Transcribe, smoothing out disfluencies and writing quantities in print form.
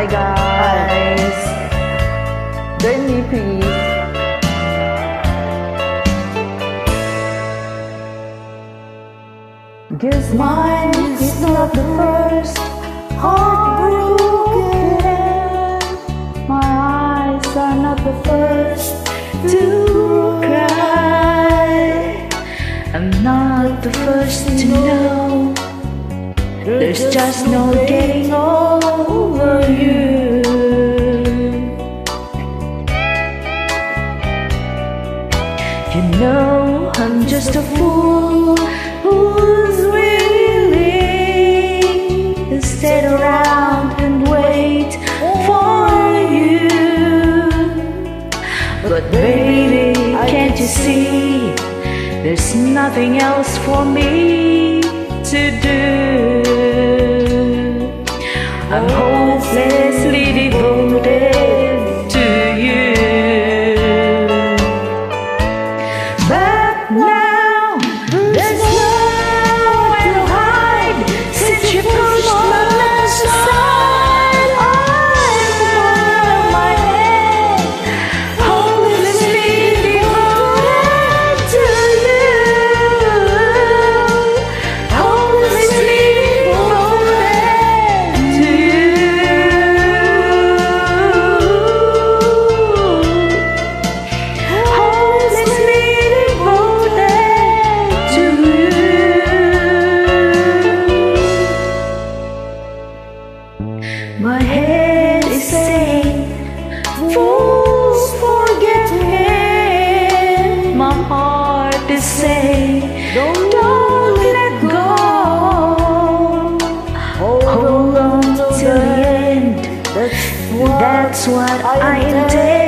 Hi guys, join me please. Guess mine is not the first heartbroken. My eyes are not the first to cry. I'm not the first to know. There's just no getting over you. You know I'm just a fool who's willing to sit around and wait for you. But baby, can't you see there's nothing else for me to do? I'm hopelessly devoted to you. But now there's nowhere to hide since you pushed my left aside. I'm out of my head, hopelessly devoted to you. Hopelessly devoted to you. Hopelessly devoted to you. My head is saying, fools forget him. My heart is saying, don't let go. Hold on till the end. That's what I intend.